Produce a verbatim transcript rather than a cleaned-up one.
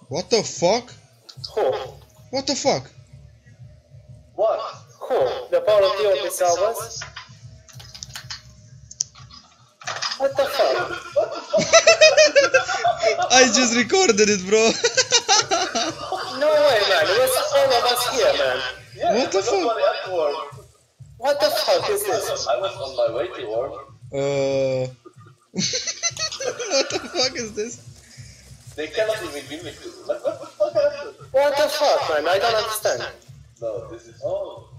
What the fuck? Who? What the fuck? What? Who? The power of the Orbis Albus? What the fuck? I just recorded it, bro. No way, man. It was all of us here, man. Yeah, What the fuck? nobody at work. What the fuck is this? I was on my way to work. Uh. What the fuck is this? They cannot even give me to. Like, what the fuck happened? What the fuck, man? I don't understand. No, this is. Oh.